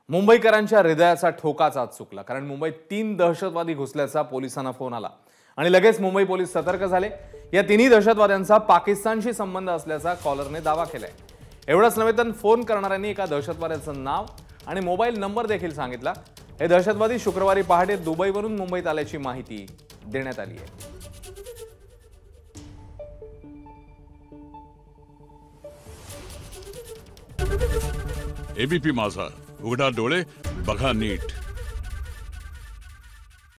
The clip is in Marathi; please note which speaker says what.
Speaker 1: मुंबईकरांच्या हृदयाचा ठोकाच आज चुकला, कारण मुंबईत 3 दहशतवादी घुसल्याचा पोलिसांना फोन आला आणि लगेच मुंबई पोलीस सतर्क झाले। या तिन्ही दहशतवाद्यांचा पाकिस्तानशी संबंध असल्याचा कॉलरने दावा केलाय। एवढंच नव्हे तर फोन करणाऱ्यांनी एका दहशतवाद्याचं नाव आणि मोबाईल नंबर देखील सांगितला। हे दहशतवादी शुक्रवारी पहाटे दुबईवरून मुंबईत आल्याची माहिती देण्यात आली आहे।
Speaker 2: एबीपी माझा, उघडा डोळे बघा नीट।